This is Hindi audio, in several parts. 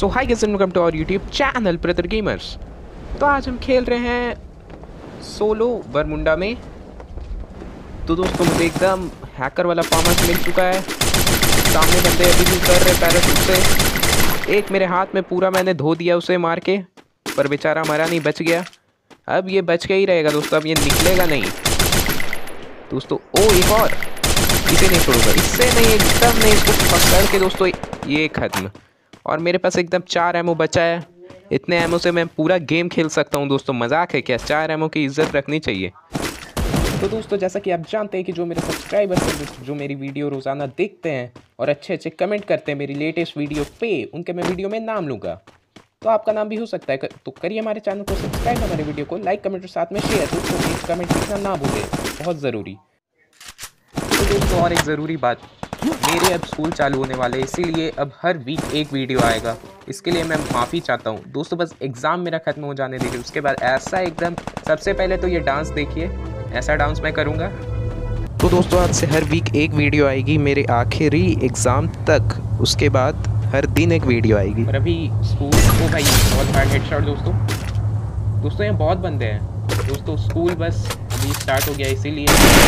So hi guys and welcome to our YouTube channel brother gamers. तो आज हम खेल रहे हैं सोलो बरमुंडा में। तो दोस्तों मुझे एकदम हैकर वाला फॉर्मेट मिल चुका है। सामने बंदे अभी भी कर रहे पैराशूट से। एक मेरे हाथ में पूरा मैंने धो दिया उसे मार के, पर बेचारा मरा नहीं, बच गया। अब ये बच के ही रहेगा दोस्तों, अब ये निकलेगा नहीं दोस्तों। ओ एक और, इसे नहीं छोड़ूंगा, इससे नहीं, एकदम नहीं, इसको पकड़ के दोस्तों ये खत्म। और मेरे पास एकदम 4 एमओ बचा है। इतने एमओ से मैं पूरा गेम खेल सकता हूँ दोस्तों, मजाक है क्या? 4 एमओ की इज्जत रखनी चाहिए। तो दोस्तों जैसा कि आप जानते हैं कि जो मेरे सब्सक्राइबर्स हैं, जो मेरी वीडियो रोज़ाना देखते हैं और अच्छे अच्छे कमेंट करते हैं मेरी लेटेस्ट वीडियो पे, उनके मैं वीडियो में नाम लूँगा। तो आपका नाम भी हो सकता है, तो करिए हमारे चैनल को सब्सक्राइब, हमारे वीडियो को लाइक, कमेंट और साथ में शेयर। दोस्तों एक कमेंट लिखना ना भूलें, बहुत ज़रूरी। तो दोस्तों और एक ज़रूरी बात, मेरे अब स्कूल चालू होने वाले, इसीलिए अब हर वीक एक वीडियो आएगा। इसके लिए मैं माफ़ी चाहता हूँ दोस्तों, बस एग्ज़ाम मेरा ख़त्म हो जाने दीजिए, उसके बाद ऐसा एकदम सबसे पहले तो ये डांस देखिए, ऐसा डांस मैं करूँगा। तो दोस्तों आज से हर वीक एक वीडियो आएगी मेरे आखिरी एग्ज़ाम तक, उसके बाद हर दिन एक वीडियो आएगी। और अभी स्कूल, ओ भाई बहुत हार्ड हेडशॉट दोस्तों यहाँ बहुत बंदे हैं दोस्तों। स्कूल बस अभी स्टार्ट हो गया, इसीलिए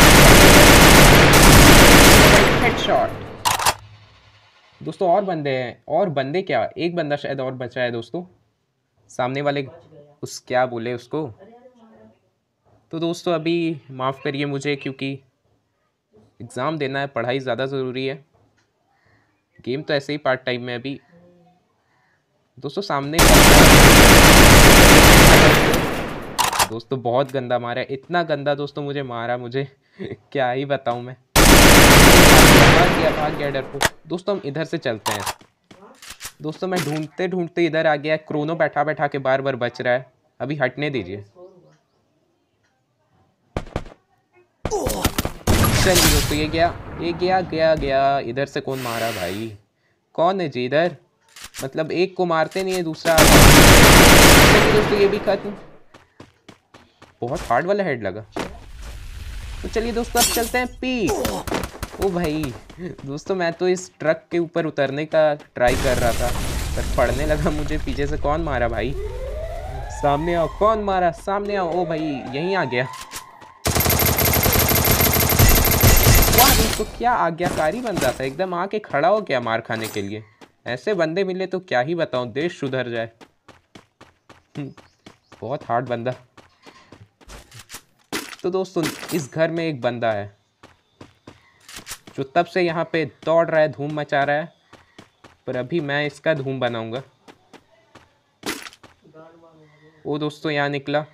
हेडशॉट दोस्तों। और बंदे हैं, और बंदे क्या, एक बंदा शायद और बचा है दोस्तों, सामने वाले उस क्या बोले उसको। तो दोस्तों अभी माफ़ करिए मुझे, क्योंकि एग्ज़ाम देना है, पढ़ाई ज़्यादा ज़रूरी है। गेम तो ऐसे ही पार्ट टाइम में अभी दोस्तों। सामने दोस्तों बहुत गंदा मारा है, इतना गंदा दोस्तों मुझे मारा, मुझे क्या ही बताऊं मैं। भाग गया डर को दोस्तों। हम इधर से चलते हैं दोस्तों। मैं ढूंढते ढूंढते इधर आ गया। क्रोनो बैठा बैठा के बार बार बच रहा है, अभी हटने दीजिए। चलिए दोस्तों ये गया। इधर से कौन मारा भाई? कौन है जी इधर? मतलब एक को मारते नहीं है, दूसरा दोस्तों ये भी खत्म। बहुत हार्ड वाला हेड लगा। तो चलिए दोस्तों अब चलते हैं पीक। ओ भाई दोस्तों मैं तो इस ट्रक के ऊपर उतरने का ट्राई कर रहा था, पर पड़ने लगा मुझे। पीछे से कौन मारा भाई? सामने आओ, कौन मारा? सामने आओ। ओ भाई यहीं आ गया। वाह दोस्तों क्या आज्ञाकारी बंदा था, एकदम आके खड़ा हो गया मार खाने के लिए। ऐसे बंदे मिले तो क्या ही बताऊं, देश सुधर जाए। बहुत हार्ड बंदा। तो दोस्तों इस घर में एक बंदा है जो तब से यहाँ पे दौड़ रहा है, धूम मचा रहा है, पर अभी मैं इसका धूम बनाऊंगा। वो दोस्तों यहाँ निकला,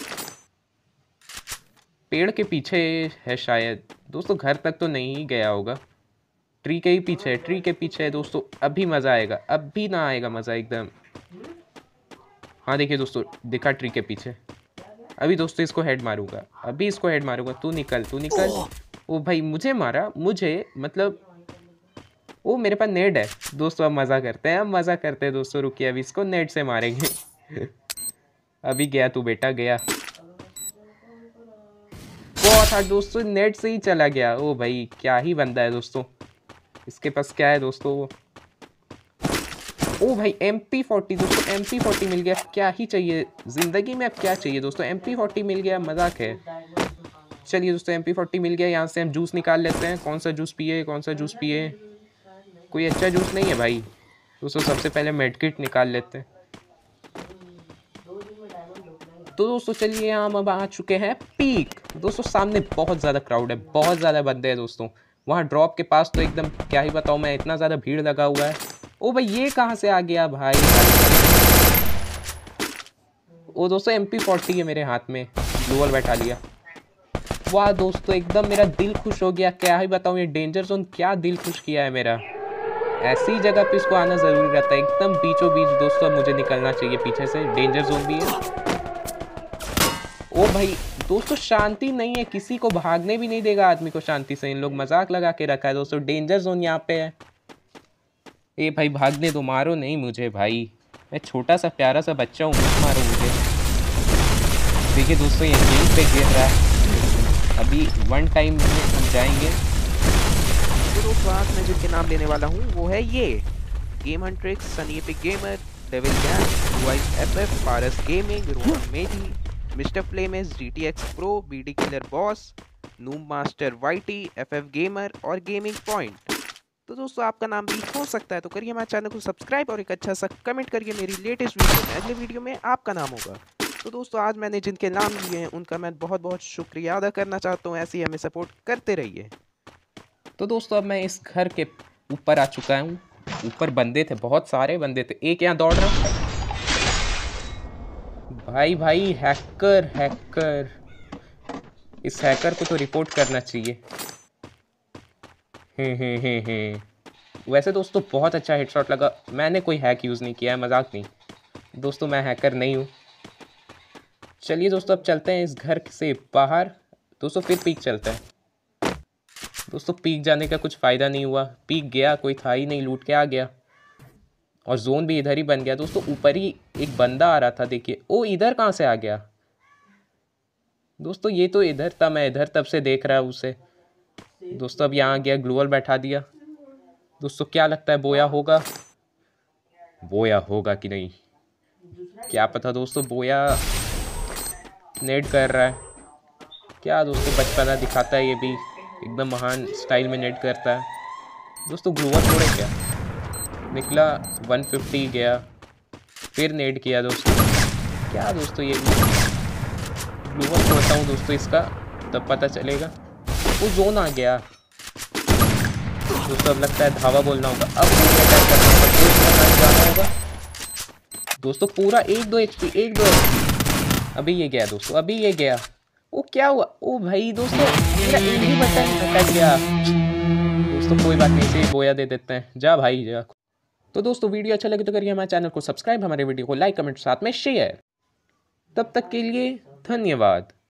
पेड़ के पीछे है शायद दोस्तों, घर तक तो नहीं गया होगा। ट्री के ही पीछे है, ट्री के पीछे है दोस्तों। अभी मज़ा आएगा, अभी ना आएगा मज़ा एकदम। हाँ देखिए दोस्तों, दिखा ट्री के पीछे। अभी दोस्तों इसको हेड मारूंगा, अभी इसको हेड मारूंगा। तू निकल। ओ भाई मुझे मारा, मुझे मतलब ओ मेरे पास नेट है दोस्तों। अब मज़ा करते हैं, दोस्तों। रुकिए अभी इसको नेट से मारेंगे। अभी गया तू बेटा, गया। बहुत हार्ड दोस्तों, नेट से ही चला गया। ओ भाई क्या ही बंदा है दोस्तों। इसके पास क्या है दोस्तों? ओ भाई MP40 दोस्तों, MP40 मिल गया। क्या ही चाहिए ज़िंदगी में, अब क्या चाहिए दोस्तों? MP40 मिल गया, मजाक है। चलिए दोस्तों MP40 मिल गया। यहाँ से हम जूस निकाल लेते हैं। कौन सा जूस पिए? कोई अच्छा जूस नहीं है भाई दोस्तों। सबसे पहले मेडकिट निकाल लेते हैं। तो दोस्तों चलिए हम अब आ चुके हैं पीक दोस्तों। सामने बहुत ज़्यादा क्राउड है, बहुत ज़्यादा बंदे हैं दोस्तों। वहाँ ड्रॉप के पास तो एकदम क्या ही बताऊँ मैं, इतना ज़्यादा भीड़ लगा हुआ है। ओ भाई ये कहाँ से आ गया भाई? ओ दोस्तों MP40 है मेरे हाथ में, ग्लूवॉल बैठा लिया। वाह दोस्तों एकदम मेरा दिल खुश हो गया, क्या ही बताऊँ। ये डेंजर जोन क्या दिल खुश किया है मेरा। ऐसी जगह पे इसको आना ज़रूरी रहता है, एकदम बीचों बीच दोस्तों। अब मुझे निकलना चाहिए पीछे से, डेंजर जोन भी है। ओ भाई दोस्तों शांति नहीं है, किसी को भागने भी नहीं देगा आदमी को शांति से। इन लोग मजाक लगा के रखा है दोस्तों। डेंजर जोन यहाँ पे है। ए भाई भागने दो, मारो नहीं मुझे भाई, मैं छोटा सा प्यारा सा बच्चा हूँ, मत मारो मुझे। देखिए दोस्तों ये यहीं पे गिर रहा है। अभी 1 टाइम में हम जाएंगे। तो दोस्तों आज मैं जिसके नाम लेने वाला हूँ वो है ये गेम हंट्रिक्स Sunny epic gamer. Devil gang, UIFF, Paras gaming, Rohan Medhi, mister flames, GTX pro, BD killer boss, noob master YT, FF gamer और गेमिंग पॉइंट। तो दोस्तों आपका नाम भी हो सकता है, तो करिए हमारे चैनल को सब्सक्राइब और एक अच्छा सा कमेंट करिए। मेरी लेटेस्ट वीडियो में, अगले वीडियो में आपका नाम होगा। तो दोस्तों आज मैंने जिनके नाम लिए हैं उनका मैं बहुत बहुत शुक्रिया अदा करना चाहता हूँ। ऐसे ही हमें सपोर्ट करते रहिए। तो दोस्तों अब मैं इस घर के ऊपर आ चुका हूँ। ऊपर बंदे थे, बहुत सारे बंदे थे। एक यहाँ दौड़ रहा। भाई भाई हैकर हैकर, इस हैकर को तो रिपोर्ट करना चाहिए। वैसे दोस्तों बहुत अच्छा हेडशॉट लगा। मैंने कोई हैक यूज़ नहीं किया है, मजाक नहीं दोस्तों, मैं हैकर नहीं हूँ। चलिए दोस्तों अब चलते हैं इस घर से बाहर। दोस्तों फिर पीक चलते हैं। दोस्तों पीक जाने का कुछ फ़ायदा नहीं हुआ, पीक गया कोई था ही नहीं, लूट के आ गया और जोन भी इधर ही बन गया। दोस्तों ऊपर ही एक बंदा आ रहा था, देखिए। ओ इधर कहाँ से आ गया दोस्तों? ये तो इधर था, मैं इधर तब से देख रहा हूँ उसे। दोस्तों अब यहाँ आ गया, ग्लूवल बैठा दिया। दोस्तों क्या लगता है बोया होगा? बोया होगा कि नहीं क्या पता दोस्तों। बोया नेड कर रहा है क्या दोस्तों? बचपना दिखाता है ये भी, एकदम महान स्टाइल में नेड करता है। दोस्तों ग्लूवल तोड़े क्या? निकला 150 गया, फिर नेड किया दोस्तों। क्या दोस्तों ये ग्लूवल तोड़ता हूँ दोस्तों इसका, तब पता चलेगा। वो जोन आ गया दोस्तों। अब लगता है धावा बोलना होगा, अब जाना होगा दोस्तों। पूरा 1-2 HP, 1-2 HP। अभी ये गया दोस्तों, अभी ये गया। वो क्या हुआ? ओ भाई दोस्तों मेरा एक ही बटन अटक गया दोस्तों। कोई बात नहीं, इसे बोया दे देते हैं। जा भाई जा। तो दोस्तों वीडियो अच्छा लगे तो करिए हमारे चैनल को सब्सक्राइब, हमारे वीडियो को लाइक कमेंट साथ में शेयर। तब तक के लिए धन्यवाद।